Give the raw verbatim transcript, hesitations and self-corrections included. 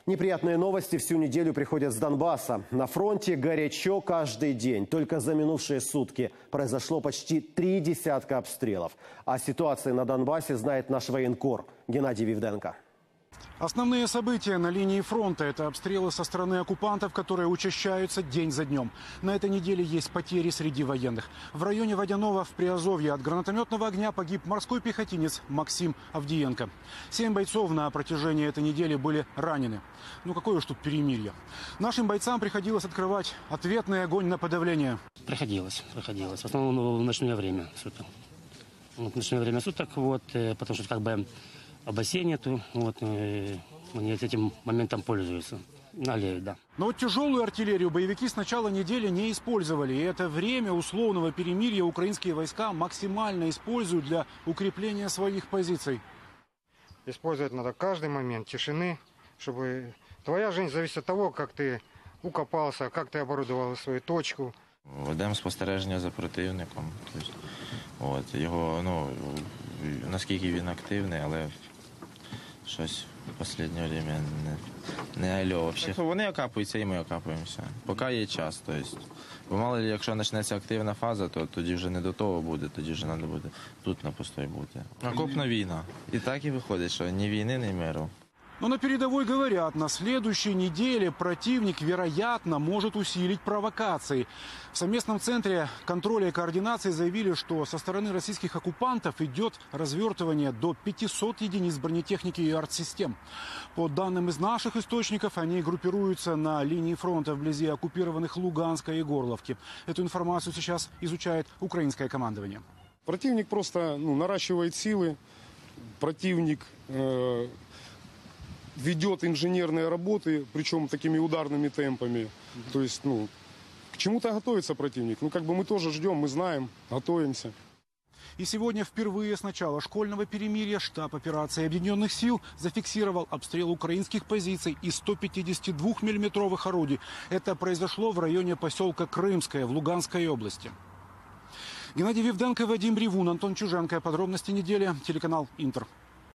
Неприятные новости всю неделю приходят с Донбасса. На фронте горячо каждый день. Только за минувшие сутки произошло почти три десятка обстрелов. О ситуации на Донбассе знает наш военкор Геннадий Вивденко. Основные события на линии фронта – это обстрелы со стороны оккупантов, которые учащаются день за днем. На этой неделе есть потери среди военных. В районе Водяного в Приазовье от гранатометного огня погиб морской пехотинец Максим Авдиенко. Семь бойцов на протяжении этой недели были ранены. Ну какое уж тут перемирие. Нашим бойцам приходилось открывать ответный огонь на подавление. Приходилось, приходилось. В основном в ночное время суток. В ночное время суток, вот, потому что как бы... А бассейн нету, вот, э, они этим моментом пользуются. Налеют, да. Но вот тяжелую артиллерию боевики с начала недели не использовали. И это время условного перемирия украинские войска максимально используют для укрепления своих позиций. Использовать надо каждый момент тишины, чтобы... Твоя жизнь зависит от того, как ты укопался, как ты оборудовал свою точку. Ведемо спостереження за противником. Тобто, от, його, ну, наскільки він активний, але щось в останнє час не, не альо взагалі. Вони окапуються і ми окапуємося. Поки є час. Тобто, бо мало ли, якщо почнеться активна фаза, то тоді вже не до того буде, тоді вже треба буде тут на постой бути. Окопна війна. І так і виходить, що ні війни, ні миру. Но на передовой говорят, на следующей неделе противник, вероятно, может усилить провокации. В совместном центре контроля и координации заявили, что со стороны российских оккупантов идет развертывание до пятисот единиц бронетехники и артсистем. По данным из наших источников, они группируются на линии фронта вблизи оккупированных Луганска и Горловки. Эту информацию сейчас изучает украинское командование. Противник просто ну, наращивает силы. Противник... Э ведет инженерные работы, причем такими ударными темпами. То есть, ну, к чему-то готовится противник. Ну, как бы мы тоже ждем, мы знаем, готовимся. И сегодня впервые с начала школьного перемирия штаб операции Объединенных сил зафиксировал обстрел украинских позиций из ста пятидесяти двух миллиметровых орудий. Это произошло в районе поселка Крымское в Луганской области. Геннадий Вивденко, Вадим Ревун, Антон Чуженко. Подробности недели. Телеканал Интер.